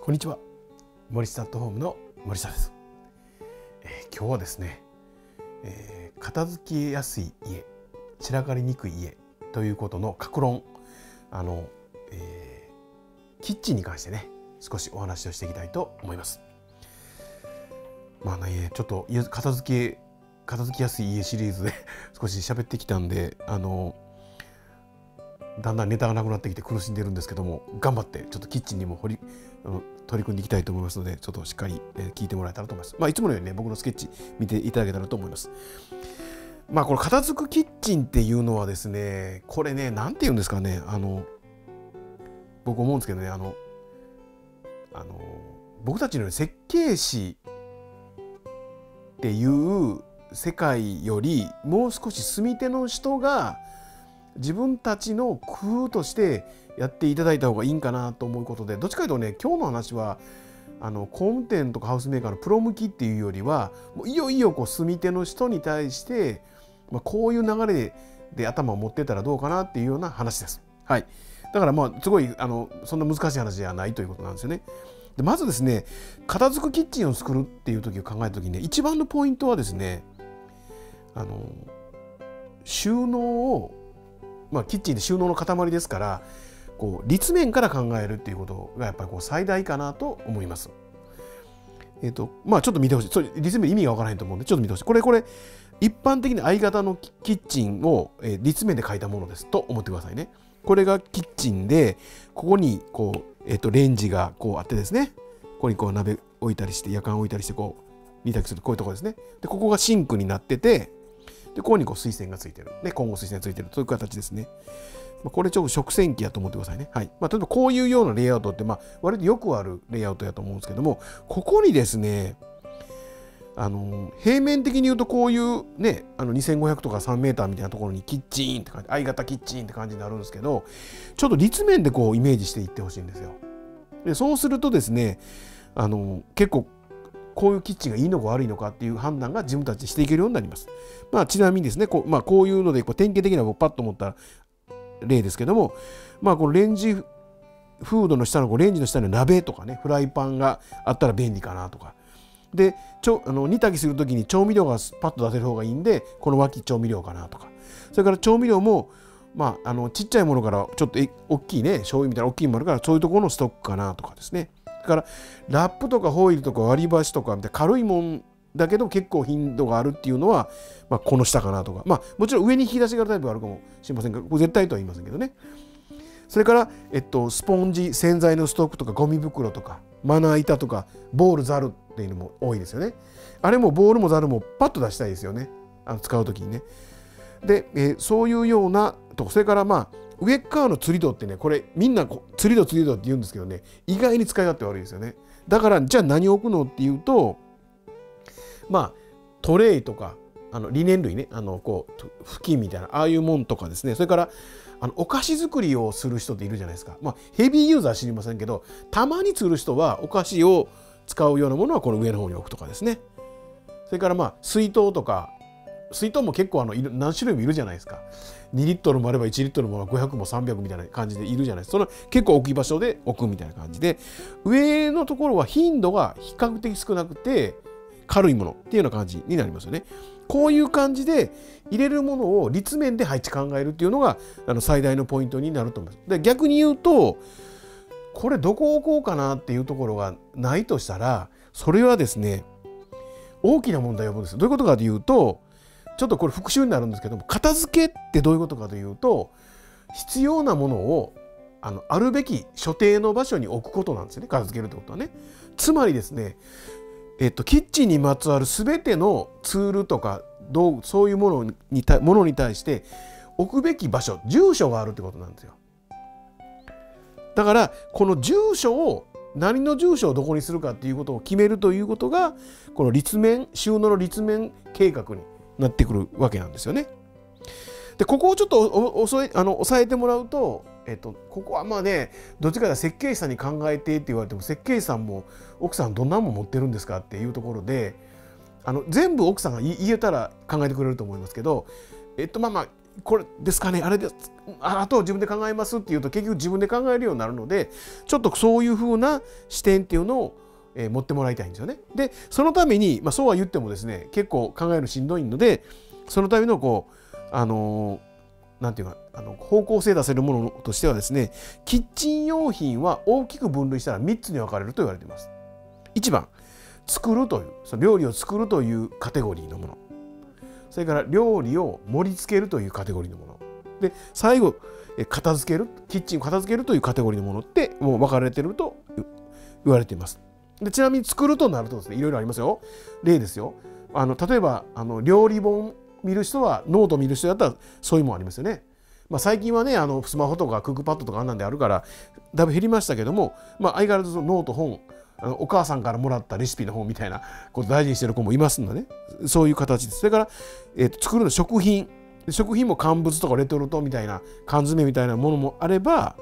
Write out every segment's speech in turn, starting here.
こんにちは。森下アットホームの森下です。今日はですね、片付けやすい家、散らかりにくい家ということの各論、キッチンに関してね、少しお話をしていきたいと思います。ちょっと片付きやすい家シリーズで少し喋ってきたんで、だんだんネタがなくなってきて苦しんでるんですけども、頑張ってちょっとキッチンにも取り組んでいきたいと思いますので、ちょっとしっかり聞いてもらえたらと思います。いつものようにね、僕のスケッチ見ていただけたらと思います。この片付くキッチンっていうのはですね、これね、なんて言うんですかね、僕思うんですけどね、僕たちのように設計士っていう世界よりもう少し住み手の人が自分たちの工夫としてやっていただいた方がいいんかなと思うことで、どっちかというとね、今日の話は工務店とかハウスメーカーのプロ向きっていうよりは、もういよいよ住み手の人に対して、こういう流れで頭を持ってたらどうかなっていうような話です。はい。だからすごいそんな難しい話じゃないということなんですよね。でまずですね、片付くキッチンを作るっていう時を考えた時にね、一番のポイントはですね、収納をキッチンで収納の塊ですから、立面から考えるっていうことがやっぱり最大かなと思います。ちょっと見てほしい。立面意味がわからないと思うんでちょっと見てほしい。これ一般的に相型のキッチンを立面で描いたものですと思ってくださいね。これがキッチンで、ここにレンジがあってですね、ここに鍋置いたりして、やかん置いたりして煮炊きする、こういうところですね。でここがシンクになってて、でここに水栓がついてる、今後水栓がついてるという形ですね。これちょっと食洗機やと思ってくださいね。はい。例えばこういうようなレイアウトって割とよくあるレイアウトやと思うんですけども、ここにですね、平面的に言うとこういうね、2500とか3メーターみたいなところにキッチンって感じ、相型キッチンって感じになるんですけど、ちょっと立面でイメージしていってほしいんですよ。でそうするとですね、結構こういうキッチンがいいのか悪いのかっていう判断が自分たちでしていけるようになります。ちなみにですね、こういうので典型的なパッと思った例ですけども、このレンジフードの下のレンジの下に鍋とかね、フライパンがあったら便利かなとか。で煮炊きするときに調味料がパッと出せる方がいいんで、この脇調味料かなとか。それから調味料もちっちゃいものからちょっと大きいね、醤油みたいな大きいものからそういうところのストックかなとかですね。それからラップとかホイルとか割り箸とかみたいな軽いもんだけど結構頻度があるっていうのは、この下かなとか。もちろん上に引き出しがあるタイプがあるかもしれませんが、これ絶対とは言いませんけどね。それから、スポンジ、洗剤のストックとかゴミ袋とかまな板とかボールザルっていうのも多いですよね。あれもボールもザルもパッと出したいですよね、使う時にね。で、そういうようなとこ。それから上側の釣り戸ってね、これみんな釣り戸って言うんですけどね、意外に使い勝手悪いですよね。だからじゃあ何を置くのっていうと、トレイとかリネン類ね、布巾みたいなああいうもんとかですね。それからお菓子作りをする人っているじゃないですか。ヘビーユーザーは知りませんけど、たまに作る人はお菓子を使うようなものはこの上の方に置くとかですね。それから水筒とか、水筒も結構何種類もいるじゃないですか。2リットルもあれば1リットルも500も300みたいな感じでいるじゃないですか。その結構置き場所で置くみたいな感じで、上のところは頻度が比較的少なくて軽いものっていうような感じになりますよね。こういう感じで入れるものを立面で配置考えるっていうのが最大のポイントになると思います。で逆に言うと、これどこ置こうかなっていうところがないとしたら、それはですね、大きな問題を呼ぶんです。どういうことかというと、ちょっとこれ復習になるんですけども、片付けってどういうことかというと、必要なものをあるべき所定の場所に置くことなんですよね、片付けるってことはね。つまりですね、キッチンにまつわる全てのツールとか道具、そういうものに対して置くべき場所、住所があるってことなんですよ。だからこの住所を、何の住所をどこにするかっていうことを決めるということが、この収納の立面計画になってくるわけなんですよね。でここをちょっと押さえてもらうと、ここはどっちかというと設計士さんに考えてって言われても、設計士さんも奥さんどんなもん持ってるんですかっていうところで、全部奥さんが言えたら考えてくれると思いますけど、 これですかね、あれです、あとは自分で考えますっていうと結局自分で考えるようになるので、ちょっとそういうふうな視点っていうのを持ってもらいたいんですよね。でそのために、そうは言ってもですね結構考えるのしんどいので、そのためのなんていうか方向性出せるものとしてはですね、キッチン用品は大きく分類したら3つに分かれると言われています。1番、作るという、その料理を作るというカテゴリーのもの。それから料理を盛り付けるというカテゴリーのもの。で最後、片付ける、キッチンを片付けるというカテゴリーのものってもう分かれていると言われています。でちなみに作るとなるとですね、いろいろありますよ。例ですよ。例えば料理本見る人は、ノート見る人だったらそういうものありますよね。最近はねスマホとかクックパッドとかあんなんであるからだいぶ減りましたけども、相変わらずノート本、お母さんからもらったレシピの本みたいなこと大事にしてる子もいますんでね、そういう形です。それから、作るの食品も乾物とかレトルトみたいな缶詰みたいなものもあれば、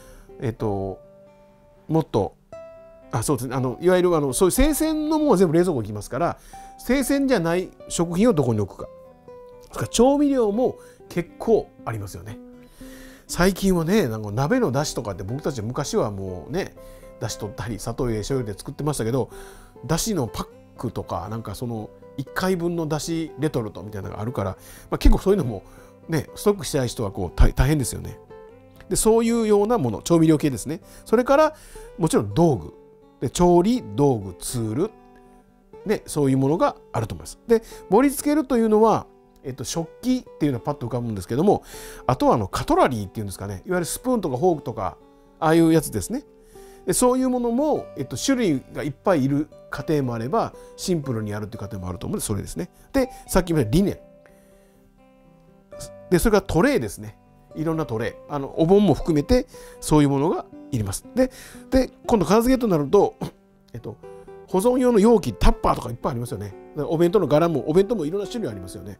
もっとそうですね、いわゆるそういう生鮮のものは全部冷蔵庫に行きますから、生鮮じゃない食品をどこに置くか。それから調味料も結構ありますよね。最近はね、鍋のだしとかって僕たち昔はもうね、だし取ったり砂糖入れ醤油で作ってましたけど、だしのパックとかその1回分のだしレトルトみたいなのがあるから、結構そういうのもねストックしたい人は大変ですよね。でそういうようなもの、調味料系ですね。それからもちろん道具で、調理道具、ツールでそういうものがあると思います。で盛り付けるというのは食器っていうのはパッと浮かぶんですけども、あとはカトラリーっていうんですかね、いわゆるスプーンとかフォークとかああいうやつですね。でそういうものも、種類がいっぱいいる家庭もあればシンプルにやるっていう家庭もあると思うので、それですね。でさっきも言ったリネンで、それからトレイですね。いろんなトレイ、お盆も含めてそういうものがいります。で今度片付けとなると保存用の容器、タッパーとかいっぱいありますよね。お弁当の柄も、お弁当もいろんな種類ありますよね。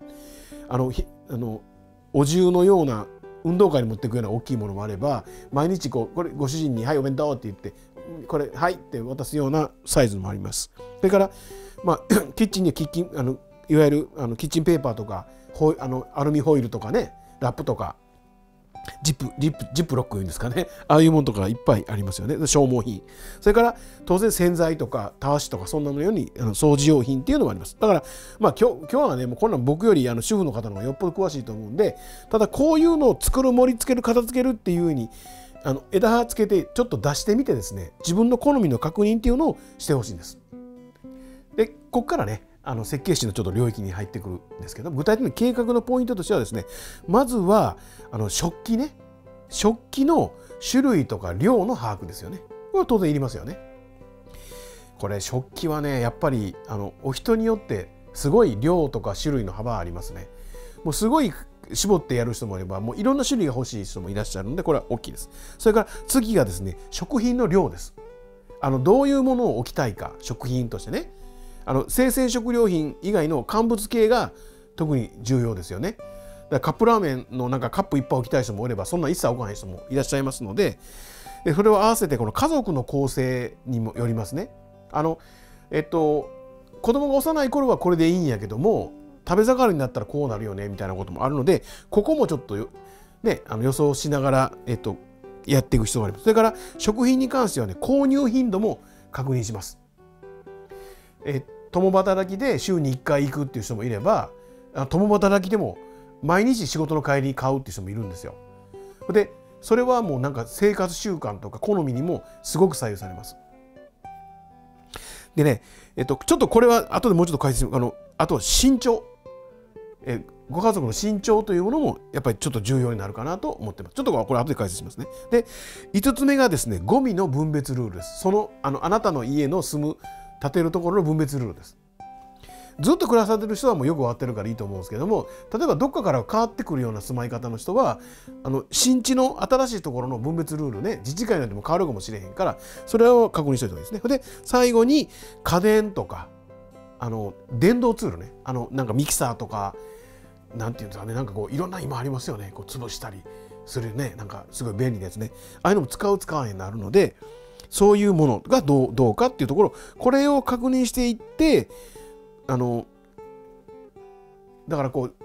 お重のような運動会に持っていくような大きいものもあれば、毎日これご主人に「はいお弁当」って言って「これはい」って渡すようなサイズもあります。それからキッチンにいわゆるキッチンペーパーとかアルミホイルとかね、ラップとかジップロックいうんですかね、ああいうものとかいっぱいありますよね。消耗品、それから当然洗剤とかたわしとかそんなのように掃除用品っていうのもあります。だから今日はね、もうこんなん僕より主婦の方の方がよっぽど詳しいと思うんで、ただこういうのを作る、盛り付ける、片付けるっていうふうに枝葉つけてちょっと出してみてですね、自分の好みの確認っていうのをしてほしいんです。でこっからね設計士のちょっと領域に入ってくるんですけど、具体的に計画のポイントとしてはですね、まずは食器ね、食器の種類とか量の把握ですよね。これは当然いりますよね。これ食器はねやっぱりお人によってすごい量とか種類の幅ありますね。もうすごい絞ってやる人もいれば、もういろんな種類が欲しい人もいらっしゃるので、これは大きいです。それから次がですね、食品の量です。どういうものを置きたいか、食品としてね。生鮮食料品以外の乾物系が特に重要ですよね。だからカップラーメンのカップいっぱい置きたい人もおれば、そんな一切置かない人もいらっしゃいますので、それを合わせてこの家族の構成にもよりますね。子供が幼い頃はこれでいいんやけども、食べ盛りになったらこうなるよねみたいなこともあるので、ここもちょっとね予想しながらやっていく必要があります。それから食品に関してはね、購入頻度も確認します。共働きで週に1回行くっていう人もいれば、共働きでも毎日仕事の帰りに買うっていう人もいるんですよ。でそれはもう生活習慣とか好みにもすごく左右されます。でね、ちょっとこれは後でもうちょっと解説、あとは身長、ご家族の身長というものもやっぱりちょっと重要になるかなと思ってます。ちょっとこれ後で解説しますね。で5つ目がですね、ゴミの分別ルールです。あなたの家の建てるところの分別ルールです。ずっと暮らされてる人はもうよく終わってるからいいと思うんですけども、例えばどっかから変わってくるような住まい方の人は新地の新しいところの分別ルールね、自治会によっても変わるかもしれへんから、それを確認しておいた方がいいですね。で最後に家電とか電動ツールね、ミキサーとかなんていうんですかね、いろんな今ありますよね、潰したりするね、すごい便利なやつね、ああいうのも使わへんなるので、そういうものがどうかっていうところ、これを確認していって、だから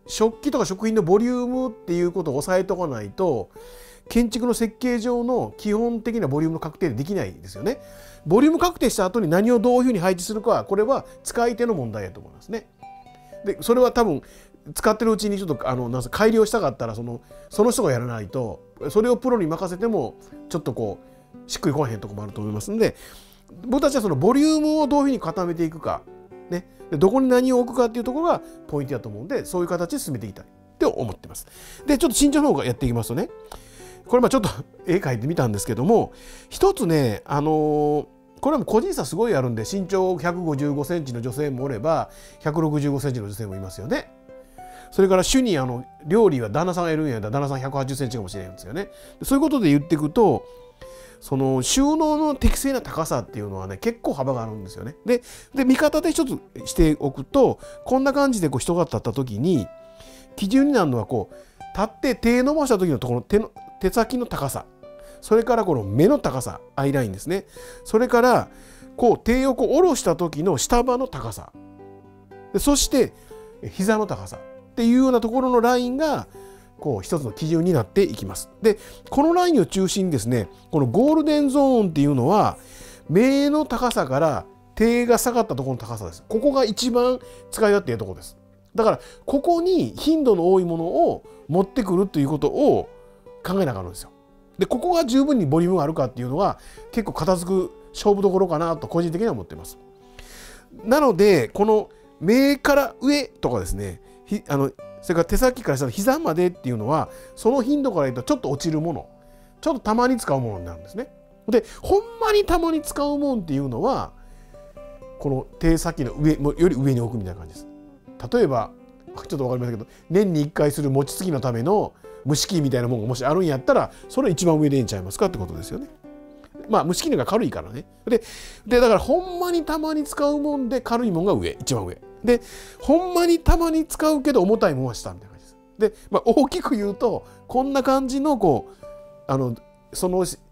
食器とか食品のボリュームっていうことを押さえておかないと、建築の設計上の基本的なボリュームの確定できないですよね。ボリューム確定した後に何をどういうふうに配置するかは、これは使い手の問題だと思いますね。でそれは多分使ってるうちにちょっとなんせ改良したかったらその人がやらないと、それをプロに任せてもちょっとこうしっくりこないへんところもあると思いますので、僕たちはそのボリュームをどういうふうに固めていくか、ね、でどこに何を置くかっていうところがポイントだと思うんで、そういう形で進めていきたいって思ってます。でちょっと慎重の方がやっていきますとね、これちょっと絵描いてみたんですけども、一つねこれはもう個人差すごいあるんで、身長155センチの女性もおれば165センチの女性もいますよね。それから主に料理は旦那さんがやるんやったら旦那さん180センチかもしれないんですよね。そういうことで言っていくと、その収納の適正な高さっていうのはね、結構幅があるんですよね。で見方で一つしておくと、こんな感じで人が立った時に基準になるのは、こう立って手伸ばした時のところの手先の高さ、それからこの目の高さ、アイラインですね。それからこう手を下ろした時の下刃の高さ、そして膝の高さっていうようなところのラインがこう一つの基準になっていきます。でこのラインを中心にですね、このゴールデンゾーンっていうのは目の高さから手が下がったところの高さです。ここが一番使い勝手いいところです。だからここに頻度の多いものを持ってくるということを考えながらんですよ。でここが十分にボリュームがあるかっていうのは結構片付く勝負どころかなと個人的には思っています。なのでこの目から上とかですね、それから手先から下の膝までっていうのは、その頻度から言うとちょっと落ちるもの、ちょっとたまに使うものになるんですね。でほんまにたまに使うもんっていうのはこの手先の上より上に置くみたいな感じです。例えばちょっと分かりませんけど、年に1回する餅つきのための蒸し器みたいなものがもしあるんやったら、それ一番上でいいんちゃいますかってことですよね。蒸し器の方が軽いからね。でだからほんまにたまに使うもんで軽いもんが上、一番上で、ほんまにたまに使うけど重たいもんは下みたいな感じです。で、大きく言うとこんな感じのこうそ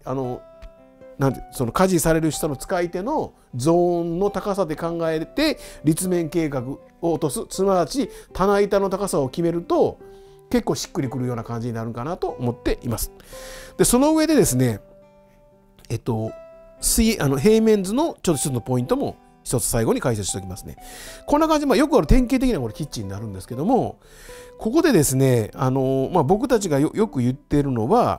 の家事される人の使い手のゾーンの高さで考えて立面計画を落とす、すなわち棚板の高さを決めると結構しっくりくるような感じになるかなと思っています。でその上でですね、平面図のちょっと一つのポイントも一つ最後に解説しておきますね。こんな感じで、よくある典型的なこれキッチンになるんですけども、ここでですね、僕たちがよく言っているのは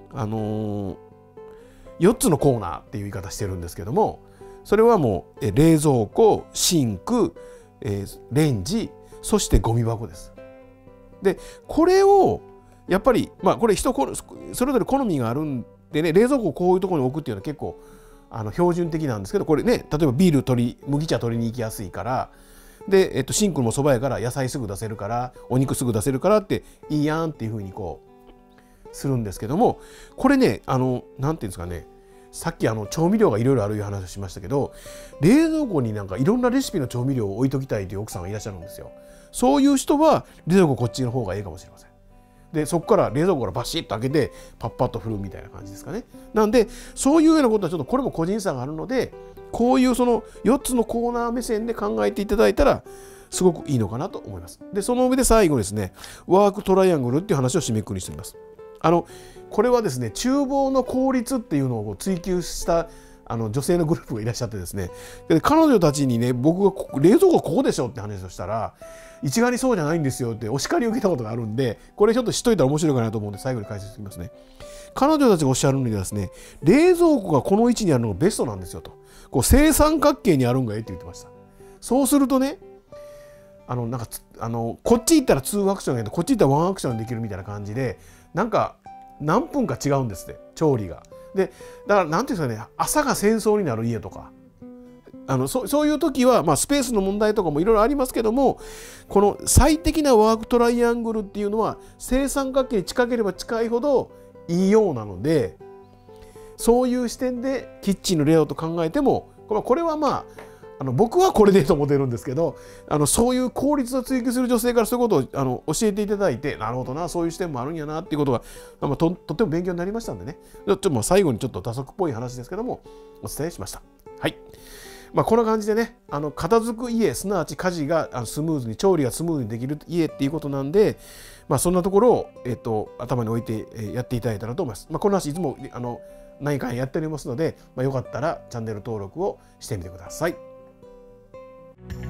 4つのコーナーっていう言い方してるんですけども、それはもう冷蔵庫、シンク、レンジ、そしてゴミ箱です。でこれをやっぱりこれそれぞれ好みがあるんでね、冷蔵庫をこういうところに置くっていうのは結構標準的なんですけど、これね、例えばビール麦茶取りに行きやすいから、で、シンクもそばやから野菜すぐ出せるから、お肉すぐ出せるからっていいやんっていうふうにこうするんですけども、これねなんていうんですかね、さっき調味料がいろいろあるいう話をしましたけど、冷蔵庫になんかいろんなレシピの調味料を置いときたいという奥さんがいらっしゃるんですよ。そういう人は冷蔵庫こっちの方がいいかもしれません。でそこから冷蔵庫からバシッと開けてパッパッと振るみたいな感じですかね。なんでそういうようなことはちょっとこれも個人差があるので、こういうその4つのコーナー目線で考えていただいたらすごくいいのかなと思います。でその上で最後ですね、ワークトライアングルっていう話を締めくくりしております。これはですね、厨房の効率っていうのを追求した女性のグループがいらっしゃってですね、で彼女たちにね、僕が冷蔵庫ここでしょって話をしたら、一概にそうじゃないんですよってお叱りを受けたことがあるんで、これちょっと知っといたら面白いかなと思うんで最後に解説しておきますね。彼女たちがおっしゃるにはですね、冷蔵庫がこの位置にあるのがベストなんですよと、こう正三角形にあるんがいいって言ってました。そうするとね、なんかこっち行ったら2アクションやけどこっち行ったら1アクションできるみたいな感じで、なんか何分か違うんですって、調理が。でだから何ていうんですかね、朝が戦争になる家とかそういう時は、スペースの問題とかもいろいろありますけども、この最適なワークトライアングルっていうのは正三角形に近ければ近いほどいいようなので、そういう視点でキッチンのレイアウト考えても、これは僕はこれでいいと思ってるんですけど、そういう効率を追求する女性からそういうことを教えていただいて、なるほどな、そういう視点もあるんやなっていうことが、とっても勉強になりましたんでね、ちょっと最後にちょっと打足っぽい話ですけどもお伝えしました。はい、 まあ、こんな感じでね、片付く家、すなわち家事がスムーズに、調理がスムーズにできる家っていうことなんで、まあ、そんなところを、頭に置いてやっていただいたらと思います。まあ、この話いつも何回やっておりますので、まあ、よかったらチャンネル登録をしてみてください。